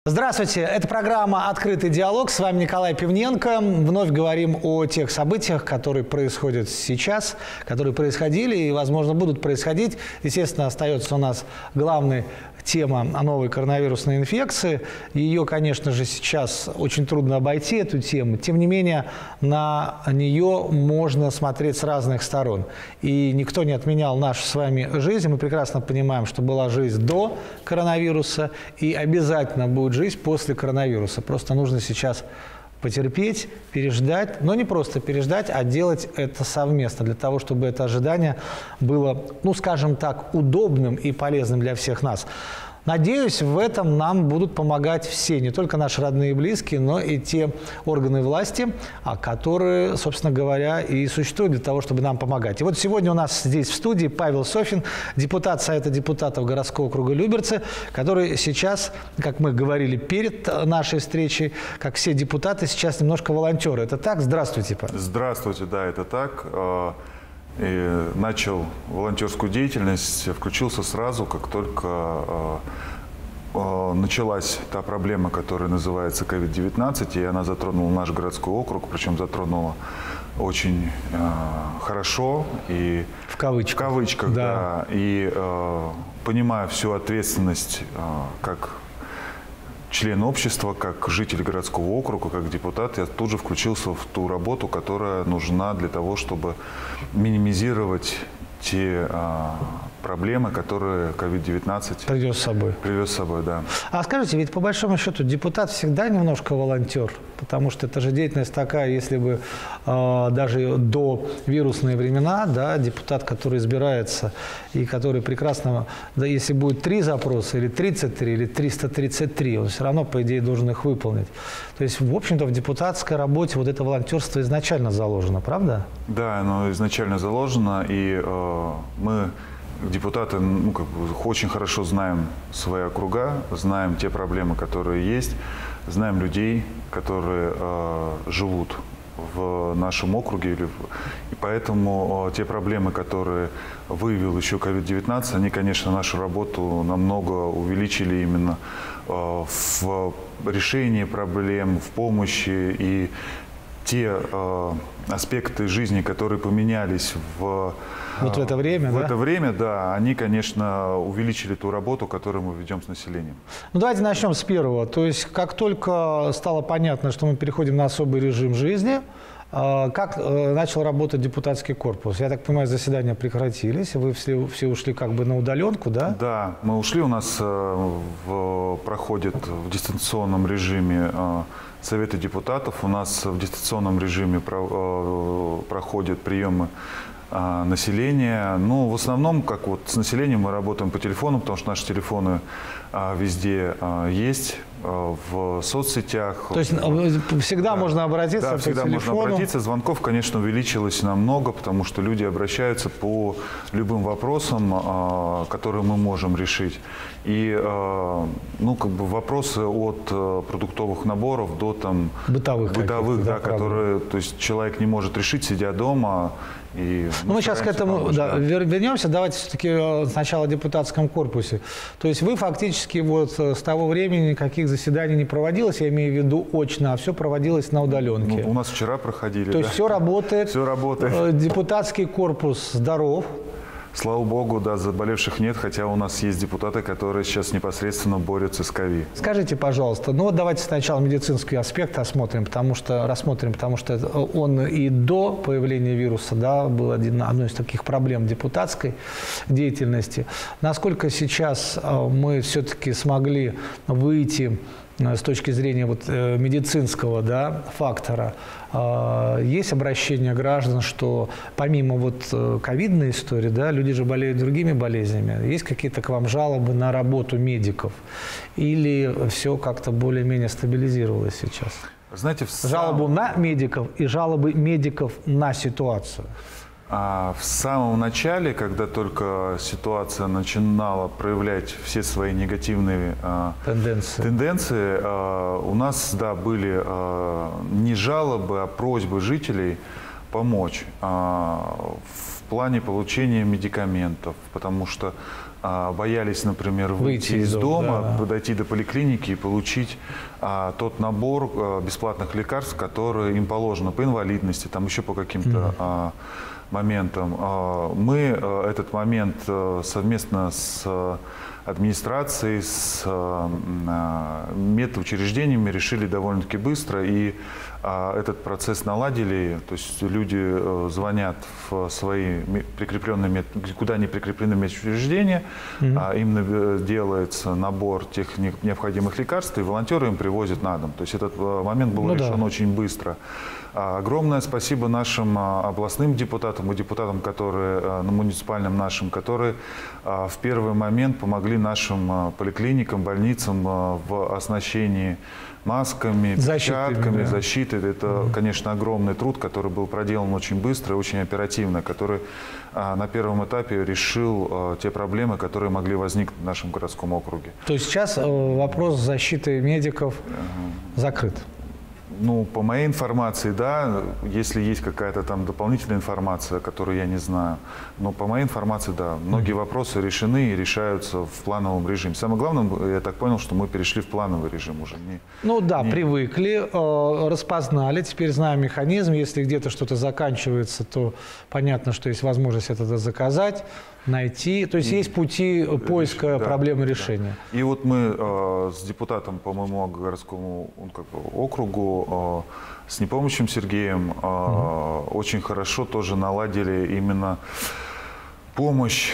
Здравствуйте, это программа «Открытый диалог». С вами Николай Пивненко. Вновь говорим о тех событиях, которые происходят сейчас, которые происходили и, возможно, будут происходить. Естественно, остается у нас главная тема о новой коронавирусной инфекции. Ее, конечно же, сейчас очень трудно обойти, эту тему. Тем не менее, на нее можно смотреть с разных сторон. И никто не отменял нашу с вами жизнь. Мы прекрасно понимаем, что была жизнь до коронавируса и обязательно будет жизнь после коронавируса. Просто нужно сейчас потерпеть, переждать, но не просто переждать, а делать это совместно, для того, чтобы это ожидание было, ну, скажем так, удобным и полезным для всех нас. Надеюсь, в этом нам будут помогать все, не только наши родные и близкие, но и те органы власти, которые, собственно говоря, и существуют для того, чтобы нам помогать. И вот сегодня у нас здесь в студии Павел Софин, депутат Совета депутатов городского округа Люберцы, который сейчас, как мы говорили перед нашей встречей, как все депутаты, сейчас немножко волонтеры. Это так? Здравствуйте, Павел. Здравствуйте, да, это так. И начал волонтерскую деятельность, включился сразу, как только началась та проблема, которая называется COVID-19, и она затронула наш городской округ, причем затронула очень хорошо. И в кавычках. В кавычках, да. И понимая всю ответственность, как член общества, как житель городского округа, как депутат, я тут же включился в ту работу, которая нужна для того, чтобы минимизировать те проблемы, которые COVID-19 привез с собой. Да. А скажите, ведь по большому счету депутат всегда немножко волонтер, потому что это же деятельность такая, если бы даже до вирусные времена, да, депутат, который избирается и который прекрасно, да, если будет 3 запроса, или 33, или 333, он все равно, по идее, должен их выполнить. То есть, в общем-то, в депутатской работе вот это волонтерство изначально заложено, правда? Да, оно изначально заложено, и мы, депутаты, очень хорошо знаем свои округа, знаем те проблемы, которые есть, знаем людей, которые живут в нашем округе. И поэтому те проблемы, которые выявил еще COVID-19, они, конечно, нашу работу намного увеличили именно в решении проблем, в помощи. И те аспекты жизни, которые поменялись в это время, это время, да, они, конечно, увеличили ту работу, которую мы ведем с населением. Ну, давайте начнем с первого. То есть, как только стало понятно, что мы переходим на особый режим жизни, как начал работать депутатский корпус? Я так понимаю, заседания прекратились, вы все ушли как бы на удаленку, да? Да, мы ушли, у нас проходит в дистанционном режиме Советы депутатов, у нас в дистанционном режиме проходят приемы населения. Ну, в основном, как вот с населением мы работаем по телефону, потому что наши телефоны везде есть, в соцсетях. То есть всегда можно обратиться по телефону? Да, всегда можно обратиться. Звонков, конечно, увеличилось намного, потому что люди обращаются по любым вопросам, которые мы можем решить. И, ну, как бы вопросы от продуктовых наборов до там бытовых, да, которые, то есть человек не может решить, сидя дома. И мы сейчас к этому вернемся. Давайте все-таки сначала о депутатском корпусе. То есть вы фактически вот с того времени никаких заседаний не проводилось, я имею в виду очно, а все проводилось на удаленке. Ну, у нас вчера проходили. То есть все работает. Все работает. Депутатский корпус здоров. Слава богу, да, заболевших нет, хотя у нас есть депутаты, которые сейчас непосредственно борются с ковид. Скажите, пожалуйста, ну вот давайте сначала медицинский аспект рассмотрим, потому что он и до появления вируса, да, был одной из таких проблем депутатской деятельности. Насколько сейчас мы все-таки смогли выйти с точки зрения вот медицинского, да, фактора, есть обращение граждан, что помимо вот ковидной истории, да, люди же болеют другими болезнями, есть какие-то к вам жалобы на работу медиков? Или все как-то более-менее стабилизировалось сейчас? Знаете, жалобу на медиков и жалобы медиков на ситуацию? В самом начале, когда только ситуация начинала проявлять все свои негативные тенденции, у нас, да, были не жалобы, а просьбы жителей помочь в плане получения медикаментов, потому что боялись, например, выйти из дома, да. дойти до поликлиники и получить тот набор бесплатных лекарств, которые им положено по инвалидности, там еще по каким-то моментам. Мы этот момент совместно с администрацией, с медучреждениями решили довольно-таки быстро, и этот процесс наладили. То есть люди звонят в свои прикрепленные, куда они прикреплены медучреждения, им делается набор тех необходимых лекарств, и волонтеры им привозят на дом. То есть этот момент был решен очень быстро. Огромное спасибо нашим областным депутатам и депутатам, которые, муниципальным нашим, которые в первый момент помогли нашим поликлиникам, больницам в оснащении масками, перчатками, защитой. Это, конечно, огромный труд, который был проделан очень быстро и очень оперативно, который на первом этапе решил те проблемы, которые могли возникнуть в нашем городском округе. То есть сейчас вопрос защиты медиков закрыт? Ну, по моей информации, да, если есть какая-то там дополнительная информация, которую я не знаю, но по моей информации, да, многие вопросы решены и решаются в плановом режиме. Самое главное, я так понял, что мы перешли в плановый режим уже. Привыкли, распознали, теперь знаем механизм. Если где-то что-то заканчивается, то понятно, что есть возможность это заказать, найти. То есть есть пути поиска проблемы решения. И вот мы с депутатом по моему городскому округу, с Непомнящим Сергеем, очень хорошо тоже наладили именно помощь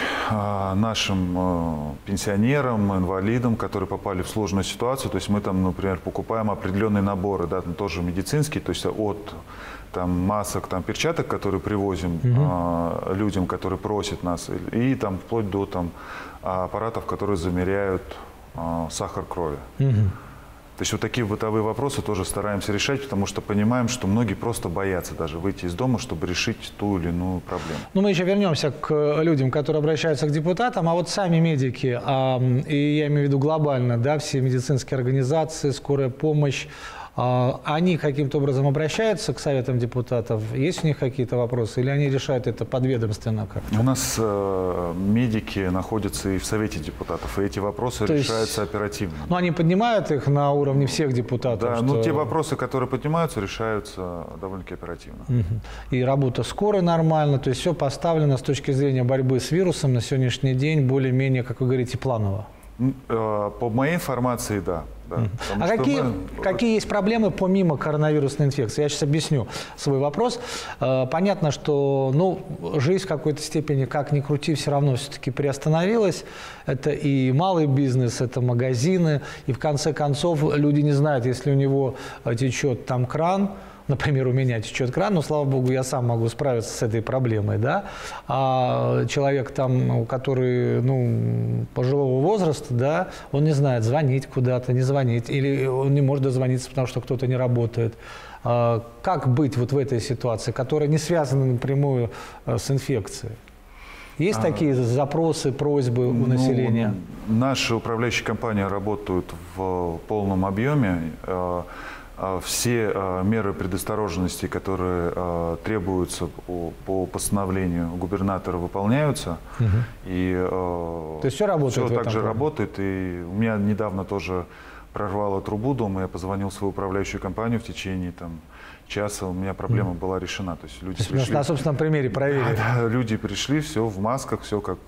нашим пенсионерам, инвалидам, которые попали в сложную ситуацию. То есть мы там, например, покупаем определенные наборы, да, тоже медицинские, то есть от масок, перчаток, которые привозим людям, которые просят нас, и вплоть до аппаратов, которые замеряют сахар крови. То есть вот такие бытовые вопросы тоже стараемся решать, потому что понимаем, что многие просто боятся даже выйти из дома, чтобы решить ту или иную проблему. Ну, мы еще вернемся к людям, которые обращаются к депутатам, а вот сами медики, и я имею в виду глобально, да, все медицинские организации, скорая помощь, они каким-то образом обращаются к советам депутатов? Есть у них какие-то вопросы? Или они решают это подведомственно как-то? У нас медики находятся и в совете депутатов, и эти вопросы решаются оперативно. Ну, они поднимают их на уровне всех депутатов? Да, те вопросы, которые поднимаются, решаются довольно-таки оперативно. И работа скорой нормально, то есть все поставлено с точки зрения борьбы с вирусом на сегодняшний день более-менее, как вы говорите, планово? По моей информации, да. А какие есть проблемы помимо коронавирусной инфекции? Я сейчас объясню свой вопрос. Понятно, что жизнь в какой-то степени, как ни крути, все равно все-таки приостановилась. Это и малый бизнес, это магазины. И в конце концов люди не знают, если у него течет кран, например, у меня течет кран, но, слава богу, я сам могу справиться с этой проблемой, да. А человек который, пожилого возраста, да, он не знает, звонить куда-то, не звонить, или он не может дозвониться, потому что кто-то не работает. Как быть вот в этой ситуации, которая не связана напрямую с инфекцией? Есть такие запросы, просьбы у населения? Наши управляющие компании работают в полном объеме. Все меры предосторожности, которые требуются по постановлению губернатора, выполняются. То есть все работает? Все также работает. И у меня недавно тоже прорвало трубу дома. Я позвонил в свою управляющую компанию в течение часа. У меня проблема была решена. То есть люди пришли, на собственном примере проверили? Да, люди пришли, все в масках, все как...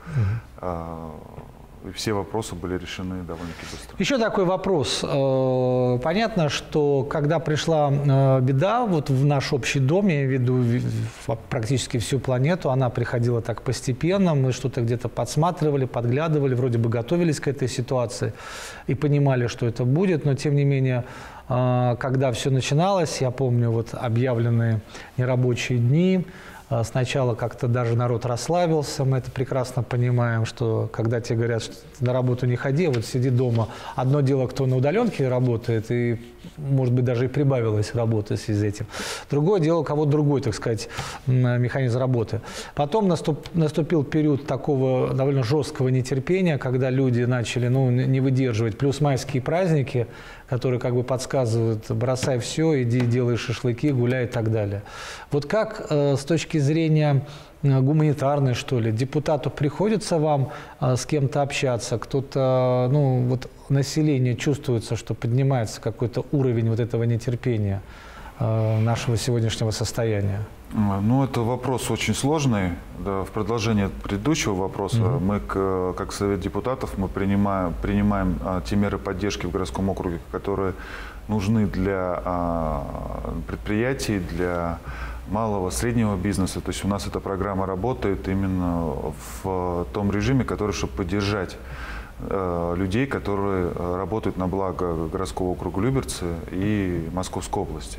И все вопросы были решены довольно-таки быстро. Еще такой вопрос. Понятно, что когда пришла беда вот в наш общий дом, я имею в виду практически всю планету, она приходила так постепенно, мы что-то где-то подсматривали, подглядывали, вроде бы готовились к этой ситуации и понимали, что это будет, но тем не менее, когда все начиналось, я помню объявленные нерабочие дни. Сначала как-то даже народ расслабился, мы это прекрасно понимаем, что когда тебе говорят, что ты на работу не ходи, а сиди дома. Одно дело, кто на удаленке работает, и, может быть, даже и прибавилась работа в связи с этим. Другое дело, у кого другой, так сказать, механизм работы. Потом наступил период такого довольно жесткого нетерпения, когда люди начали не выдерживать. Плюс майские праздники, которые подсказывают, бросай все, иди делай шашлыки, гуляй и так далее. Вот как с точки зрения гуманитарной, что ли, депутату приходится вам с кем-то общаться? Кто-то, ну, вот население чувствуется, что поднимается какой-то уровень вот этого нетерпения нашего сегодняшнего состояния? Ну, это вопрос очень сложный. Да, в продолжение предыдущего вопроса, мы, как Совет депутатов, мы принимаем те меры поддержки в городском округе, которые нужны для предприятий, для малого, среднего бизнеса. То есть у нас эта программа работает именно в том режиме, который, чтобы поддержать людей, которые работают на благо городского округа Люберцы и Московской области.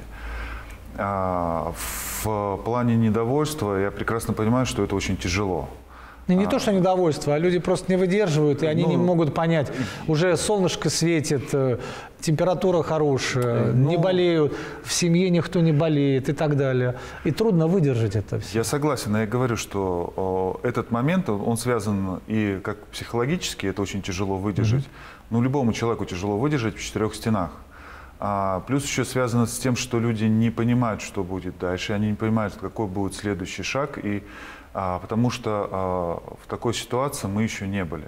В плане недовольства я прекрасно понимаю, что это очень тяжело. Не то, что недовольство, а люди просто не выдерживают, и они не могут понять. Уже солнышко светит, температура хорошая, не болеют, в семье никто не болеет и так далее. И трудно выдержать это все. Я согласен, но я говорю, что этот момент, он связан и как психологически, это очень тяжело выдержать. Ну, любому человеку тяжело выдержать в 4 стенах. Плюс еще связано с тем, что люди не понимают, что будет дальше, они не понимают, какой будет следующий шаг, и, потому что в такой ситуации мы еще не были.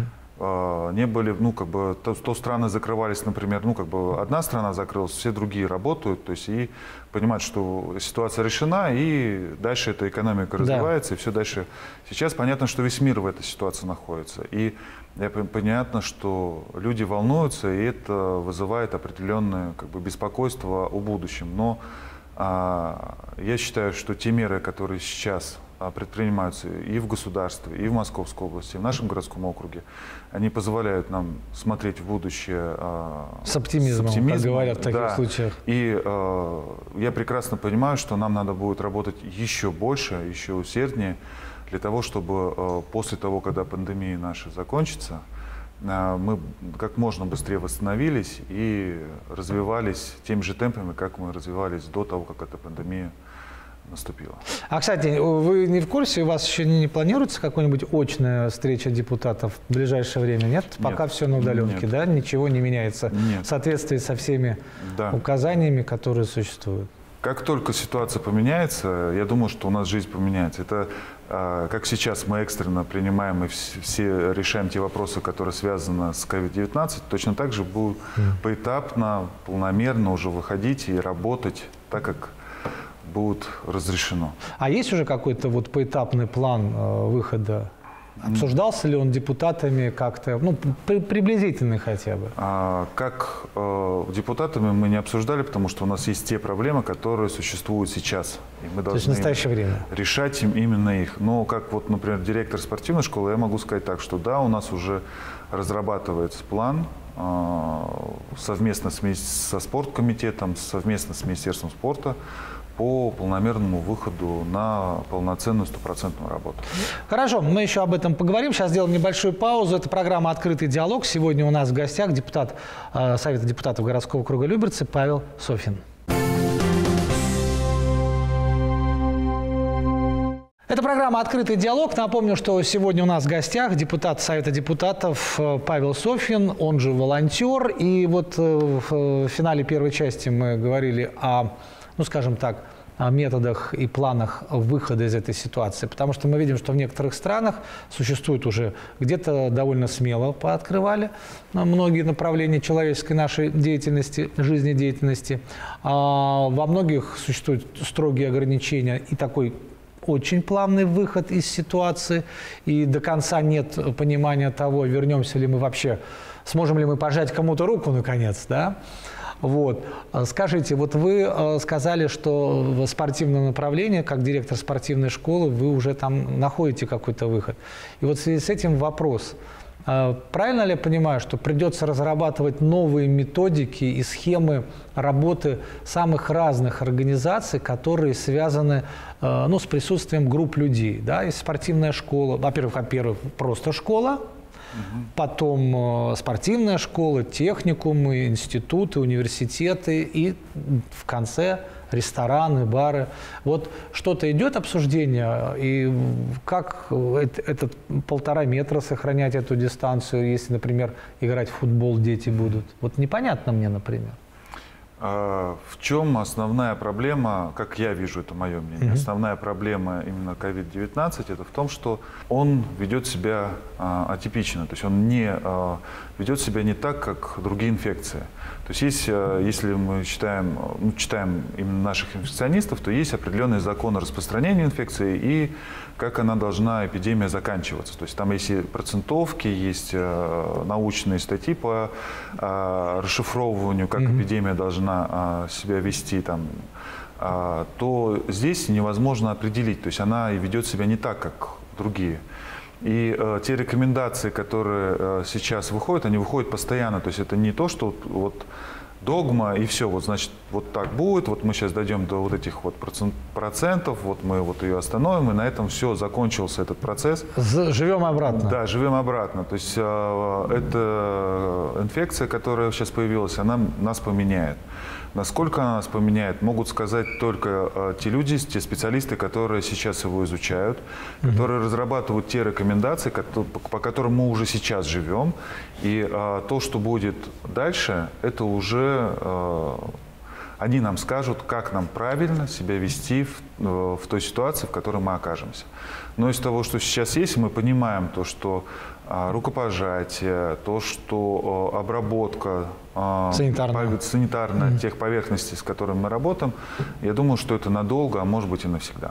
Не были, ну, как бы, то страны закрывались, например, ну, как бы, одна страна закрылась, все другие работают, то есть, и понимают, что ситуация решена, и дальше эта экономика развивается, и все дальше. Сейчас понятно, что весь мир в этой ситуации находится, и понятно, что люди волнуются, и это вызывает определенное, как бы, беспокойство о будущем. Но я считаю, что те меры, которые сейчас предпринимаются и в государстве, и в Московской области, и в нашем городском округе, они позволяют нам смотреть в будущее с оптимизмом, как говорят в таких случаях. И я прекрасно понимаю, что нам надо будет работать еще больше, еще усерднее, для того, чтобы после того, когда пандемия наша закончится, мы как можно быстрее восстановились и развивались теми же темпами, как мы развивались до того, как эта пандемия наступила. А, кстати, вы не в курсе, у вас еще не планируется какая-нибудь очная встреча депутатов в ближайшее время? Нет? Пока все на удаленке, да? Ничего не меняется в соответствии со всеми указаниями, которые существуют? Как только ситуация поменяется, я думаю, что у нас жизнь поменяется. Это как сейчас мы экстренно принимаем и все решаем те вопросы, которые связаны с COVID-19, точно так же будут поэтапно, полномерно уже выходить и работать так, как будет разрешено. А есть уже какой-то вот поэтапный план выхода? Обсуждался ли он депутатами как-то, ну, приблизительный хотя бы? Как депутатами мы не обсуждали, потому что у нас есть те проблемы, которые существуют сейчас. И мы должны в настоящее время решать именно их. Но как вот, например, директор спортивной школы, я могу сказать так, что да, у нас уже разрабатывается план совместно со спорткомитетом, совместно с Министерством спорта, по полномерному выходу на полноценную стопроцентную работу. Хорошо, мы еще об этом поговорим. Сейчас сделаем небольшую паузу. Это программа «Открытый диалог». Сегодня у нас в гостях депутат Совета депутатов городского округа Люберцы Павел Софин. Это программа «Открытый диалог». Напомню, что сегодня у нас в гостях депутат Совета депутатов Павел Софин, он же волонтер. И вот в финале первой части мы говорили о, ну, скажем так, о методах и планах выхода из этой ситуации. Потому что мы видим, что в некоторых странах существует уже, где-то довольно смело пооткрывали многие направления человеческой нашей деятельности, жизнедеятельности. Во многих существуют строгие ограничения и такой очень плавный выход из ситуации. И до конца нет понимания того, вернемся ли мы вообще, сможем ли мы пожать кому-то руку наконец, да? Вот. Скажите, вот вы сказали, что в спортивном направлении, как директор спортивной школы, вы уже там находите какой-то выход. И вот в связи с этим вопрос. Правильно ли я понимаю, что придется разрабатывать новые методики и схемы работы самых разных организаций, которые связаны, ну, с присутствием групп людей? Да? И спортивная школа, во-первых, просто школа, потом спортивная школа, техникумы, институты, университеты и в конце рестораны, бары. Вот что-то идет обсуждение, и как этот 1,5 метра сохранять эту дистанцию, если, например, играть в футбол дети будут? Вот непонятно мне, например. В чем основная проблема, как я вижу, это мое мнение, основная проблема именно COVID-19, это в том, что он ведет себя атипично, то есть он ведет себя не так, как другие инфекции. То есть если мы читаем именно наших инфекционистов, то есть определенные законы распространения инфекции и как она должна, эпидемия, заканчиваться. То есть там есть и процентовки, есть научные статьи по расшифровыванию, как эпидемия должна себя вести, то здесь невозможно определить. То есть она ведет себя не так, как другие. И те рекомендации, которые сейчас выходят, они выходят постоянно. То есть это не то, что вот догма и все, вот значит, вот так будет, вот мы сейчас дойдем до вот этих вот процентов, вот мы вот ее остановим, и на этом все, закончился этот процесс. Живем обратно. Да, живем обратно. То есть эта инфекция, которая сейчас появилась, она нас поменяет. Насколько она нас поменяет, могут сказать только те люди, те специалисты, которые сейчас его изучают, которые разрабатывают те рекомендации, по которым мы уже сейчас живем. И то, что будет дальше, это уже они нам скажут, как нам правильно себя вести в той ситуации, в которой мы окажемся. Но из того, что сейчас есть, мы понимаем то, что рукопожатие, то, что обработка санитарная тех поверхностей, с которыми мы работаем, я думаю, что это надолго, а может быть и навсегда.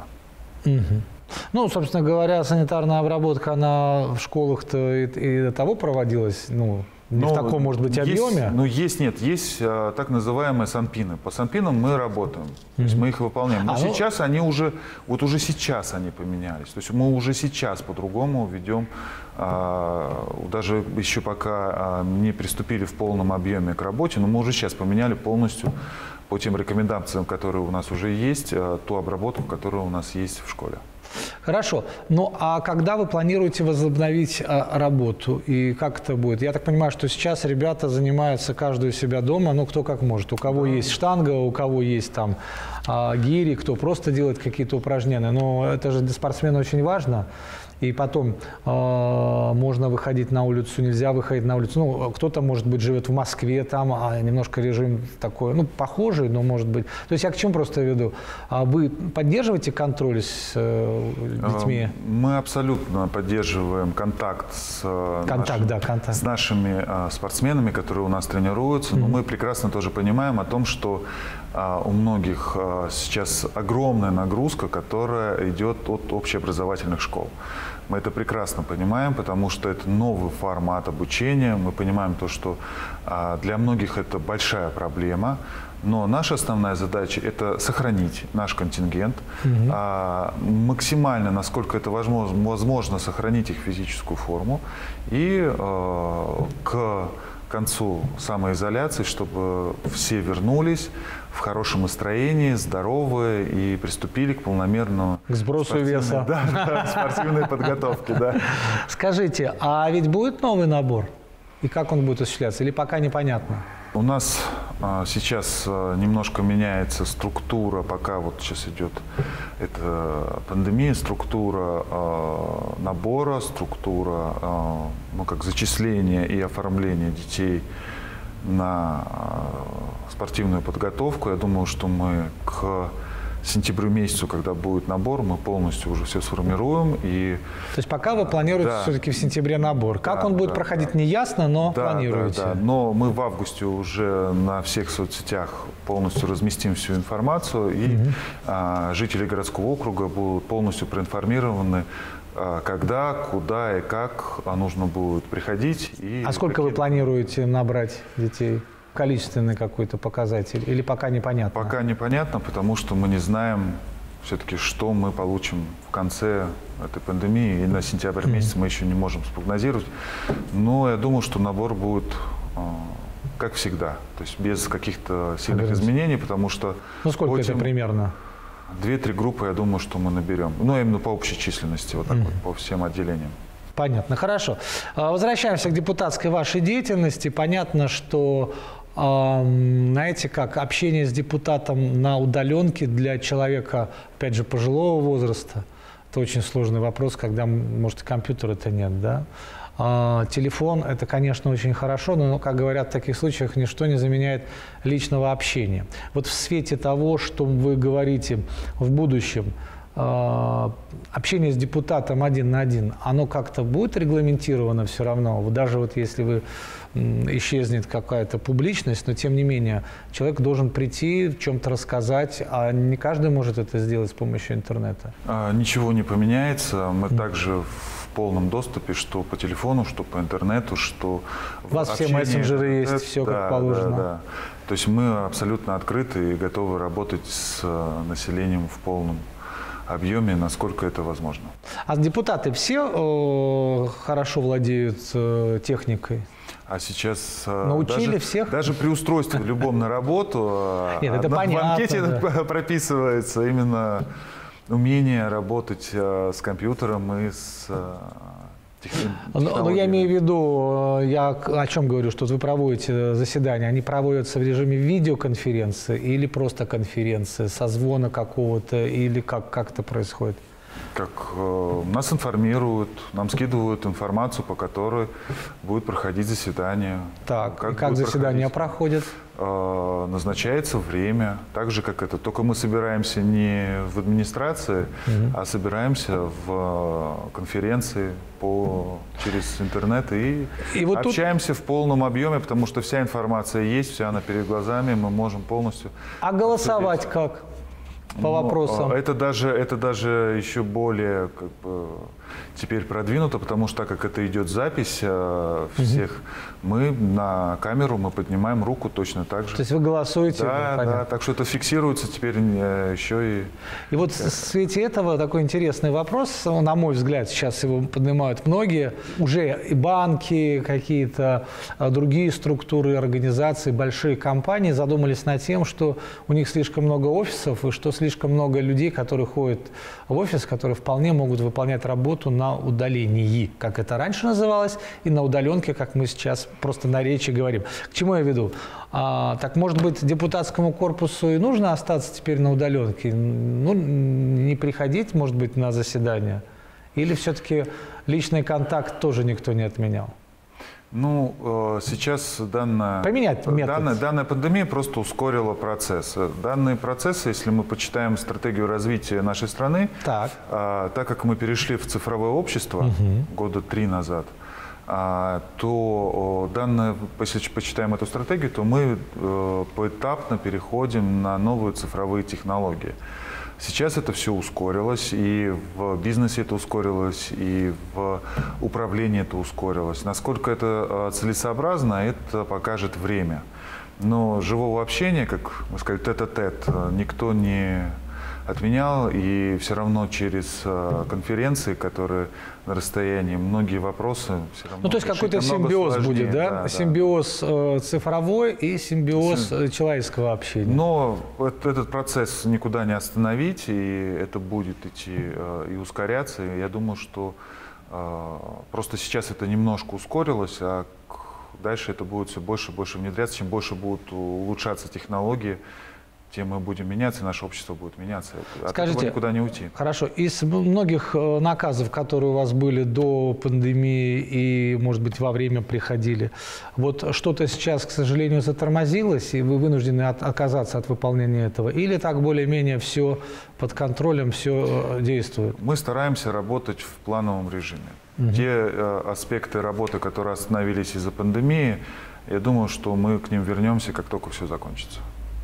Ну, собственно говоря, санитарная обработка, она в школах-то и до того проводилась, не в таком, может быть, объеме? Есть так называемые санпины. По санпинам мы работаем, то есть мы их выполняем. Но сейчас они уже сейчас они поменялись. То есть мы уже сейчас по-другому ведем, даже еще пока не приступили в полном объеме к работе, но мы уже сейчас поменяли полностью по тем рекомендациям, которые у нас уже есть, ту обработку, которая у нас есть в школе. Хорошо. Ну, а когда вы планируете возобновить работу и как это будет? Я так понимаю, что сейчас ребята занимаются каждый у себя дома, кто как может. У кого есть штанга, у кого есть там гири, кто просто делает какие-то упражнения. Но это же для спортсмена очень важно. И потом можно выходить на улицу, нельзя выходить на улицу. Кто-то, может быть, живет в Москве, там немножко режим такой, похожий, но может быть. То есть я к чему просто веду? Вы поддерживаете контроль с детьми? Мы абсолютно поддерживаем контакт с нашими спортсменами, которые у нас тренируются. Но мы прекрасно тоже понимаем о том, что у многих сейчас огромная нагрузка, которая идет от общеобразовательных школ. Мы это прекрасно понимаем, потому что это новый формат обучения. Мы понимаем то, что для многих это большая проблема. Но наша основная задача – это сохранить наш контингент, максимально, насколько это возможно, сохранить их физическую форму и к концу самоизоляции, чтобы все вернулись в хорошем настроении, здоровые и приступили к полномерному сбросу веса. Спортивной подготовке. Да. Скажите, а ведь будет новый набор? И как он будет осуществляться? Или пока непонятно? У нас сейчас немножко меняется структура, пока вот сейчас идет эта пандемия, структура набора, структура как зачисления и оформления детей на спортивную подготовку. Я думаю, что мы к сентябрю месяцу, когда будет набор, мы полностью уже все сформируем. То есть пока вы планируете все-таки в сентябре набор. Как он будет проходить, не ясно, но планируете. Да. Но мы в августе уже на всех соцсетях полностью разместим всю информацию, и жители городского округа будут полностью проинформированы, когда, куда и как нужно будет приходить. А сколько вы планируете набрать детей? Количественный какой-то показатель? Или пока непонятно? Пока непонятно, потому что мы не знаем все-таки, что мы получим в конце этой пандемии. И на сентябрь месяц мы еще не можем спрогнозировать. Но я думаю, что набор будет как всегда. То есть без каких-то сильных изменений, потому что... сколько это примерно? 2-3 группы, я думаю, что мы наберем. Именно по общей численности, вот так вот, по всем отделениям. Понятно, хорошо. Возвращаемся к депутатской вашей деятельности. Понятно, что, знаете, как общение с депутатом на удаленке для человека, опять же, пожилого возраста, это очень сложный вопрос, когда, может, компьютера-то нет, да? Телефон – это, конечно, очень хорошо, но, как говорят в таких случаях, ничто не заменяет личного общения. Вот в свете того, что вы говорите в будущем, общение с депутатом один на один, оно как-то будет регламентировано все равно? Даже вот если вы исчезнет какая-то публичность, но тем не менее человек должен прийти, в чем-то рассказать, а не каждый может это сделать с помощью интернета. Ничего не поменяется. Мы также в полном доступе, что по телефону, что по интернету, что у вас все мессенджеры есть, все как положено. Да. То есть мы абсолютно открыты и готовы работать с населением в полном объеме, насколько это возможно. А депутаты все хорошо владеют техникой? А сейчас научили всех? Даже при устройстве любом на работу Нет, это понятно, в анкете прописывается именно умение работать с компьютером и с технологиями. Но я имею в виду, я о чем говорю, что вы проводите заседания, они проводятся в режиме видеоконференции или просто конференции, созвона какого-то, или как это происходит? Как нас информируют, нам скидывают информацию, по которой будет проходить заседание. Так, как заседания проходят? Назначается время, так же, как это. Только мы собираемся не в администрации, а собираемся в конференции через интернет и вот общаемся в полном объеме, потому что вся информация есть, вся она перед глазами, мы можем полностью... А голосовать как? По вопросам. Это даже еще более теперь продвинуто, потому что так как это идет запись всех, мы на камеру поднимаем руку точно так же. То есть вы голосуете? Да, так что это фиксируется теперь еще и... И вот в свете этого такой интересный вопрос, на мой взгляд, сейчас его поднимают многие, уже и банки, какие-то другие структуры, организации, большие компании задумались над тем, что у них слишком много офисов и что слишком много людей, которые ходят в офис, которые вполне могут выполнять работу на удалении, как это раньше называлось, и на удаленке, как мы сейчас просто на речи говорим. К чему я веду? Так, может быть, депутатскому корпусу и нужно остаться теперь на удаленке? Ну, не приходить, может быть, на заседание? Или все-таки личный контакт тоже никто не отменял? Ну, сейчас данная пандемия просто ускорила процесс. Данные процессы, если мы почитаем стратегию развития нашей страны, так как мы перешли в цифровое общество года 3 назад, то если почитаем эту стратегию, то мы поэтапно переходим на новые цифровые технологии. Сейчас это все ускорилось, и в бизнесе это ускорилось, и в управлении это ускорилось. Насколько это целесообразно, это покажет время. Но живого общения, как мы сказали, тет-а-тет, никто не отменял, и все равно через конференции, которые на расстоянии, многие вопросы все равно... Ну, то есть какой-то симбиоз будет, да? Да, симбиоз цифровой и симбиоз человеческого общения. Но этот процесс никуда не остановить, и это будет идти и ускоряться. И я думаю, что просто сейчас это немножко ускорилось, а дальше это будет все больше и больше внедряться. Чем больше будут улучшаться технологии, тем мы будем меняться, и наше общество будет меняться. От этого никуда не уйти. Хорошо. Из многих наказов, которые у вас были до пандемии и, может быть, во время приходили, вот что-то сейчас, к сожалению, затормозилось, и вы вынуждены отказаться от выполнения этого? Или так более-менее все под контролем, все действует? Мы стараемся работать в плановом режиме. Те аспекты работы, которые остановились из-за пандемии, я думаю, что мы к ним вернемся, как только все закончится.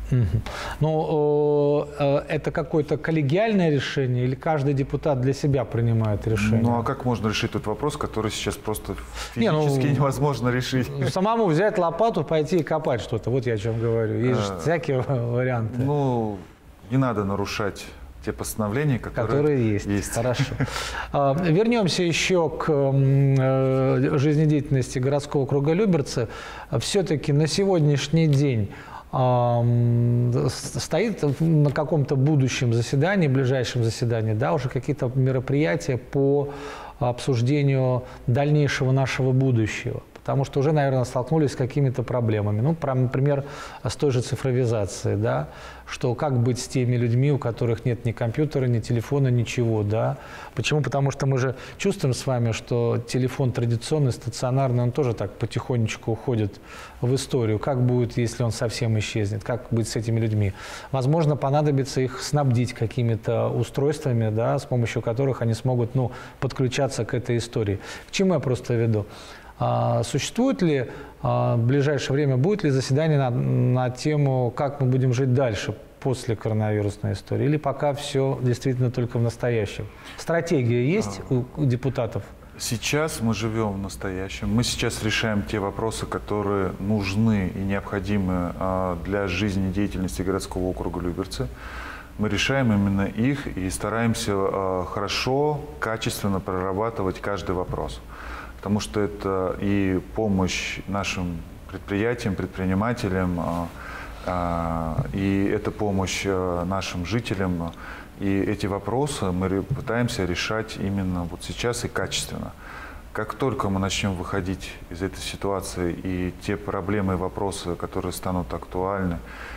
Но это какое-то коллегиальное решение или каждый депутат для себя принимает решение? Ну а как можно решить тот вопрос, который сейчас просто физически невозможно решить? Самому взять лопату, пойти и копать что-то. Вот я о чем говорю. Есть же всякие варианты. Ну, не надо нарушать те постановления, которые есть. Хорошо. Вернемся еще к жизнедеятельности городского округа Люберцы. Все-таки на сегодняшний день стоит на каком-то будущем заседании, ближайшем заседании, да, уже какие-то мероприятия по обсуждению дальнейшего нашего будущего. потому что уже, наверное, столкнулись с какими-то проблемами. Ну, например, с той же цифровизацией, да, что как быть с теми людьми, у которых нет ни компьютера, ни телефона, ничего, да. Почему? Потому что мы же чувствуем с вами, что телефон традиционный, стационарный, он тоже так потихонечку уходит в историю. Как будет, если он совсем исчезнет? Как быть с этими людьми? Возможно, понадобится их снабдить какими-то устройствами, да, с помощью которых они смогут, подключаться к этой истории. К чему я просто веду? Существует ли в ближайшее время, будет ли заседание на тему, как мы будем жить дальше после коронавирусной истории? Или пока все действительно только в настоящем? Стратегия есть у депутатов? Сейчас мы живем в настоящем. Мы сейчас решаем те вопросы, которые нужны и необходимы для жизнедеятельности городского округа Люберцы. Мы решаем именно их и стараемся хорошо, качественно прорабатывать каждый вопрос. Потому что это и помощь нашим предприятиям, предпринимателям, и это помощь нашим жителям. И эти вопросы мы пытаемся решать именно вот сейчас и качественно. Как только мы начнем выходить из этой ситуации, и те проблемы и вопросы, которые станут актуальны,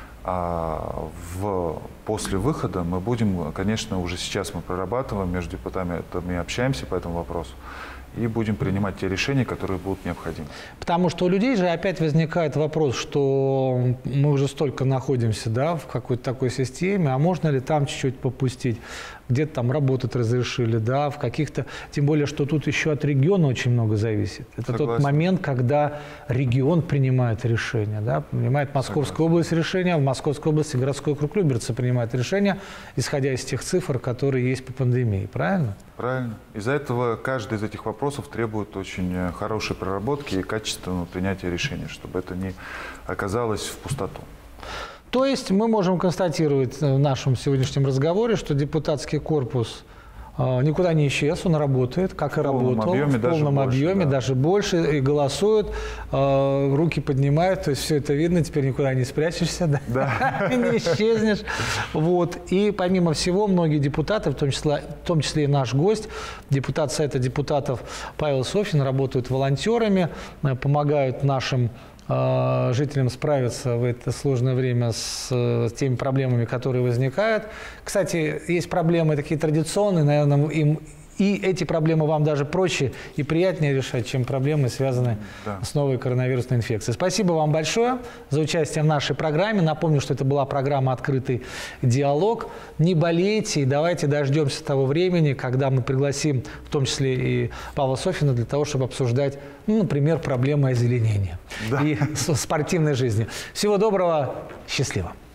после выхода мы будем, конечно, уже сейчас мы прорабатываем между депутатами, общаемся по этому вопросу. И будем принимать те решения, которые будут необходимы. Потому что у людей же опять возникает вопрос, что мы уже столько находимся, да, в какой-то такой системе, а можно ли там чуть-чуть попустить? Где-то там работать разрешили, да, в каких-то... Тем более, что тут еще от региона очень много зависит. Это Согласен. тот момент, когда регион принимает решение, да, принимает Московская область решение, а в Московской области городской округ Люберцы принимает решение, исходя из тех цифр, которые есть по пандемии. Правильно? Правильно. Из-за этого каждый из этих вопросов требует очень хорошей проработки и качественного принятия решений, чтобы это не оказалось в пустоту. То есть мы можем констатировать в нашем сегодняшнем разговоре, что депутатский корпус никуда не исчез, он работает, как и работал, в полном объеме, даже больше, и голосуют, руки поднимают, то есть все это видно, теперь никуда не спрячешься, да? Не исчезнешь. Вот. И помимо всего, многие депутаты, в том числе и наш гость, депутат Совета депутатов Павел Софьин, работают волонтерами, помогают нашим жителям справиться в это сложное время с теми проблемами, которые возникают. Кстати, есть проблемы такие традиционные, наверное, и эти проблемы вам даже проще и приятнее решать, чем проблемы, связанные с новой коронавирусной инфекцией. Спасибо вам большое за участие в нашей программе. Напомню, что это была программа «Открытый диалог». Не болейте и давайте дождемся того времени, когда мы пригласим, в том числе и Павла Софьина, для того, чтобы обсуждать, например, проблемы озеленения и спортивной жизни. Всего доброго, счастливо!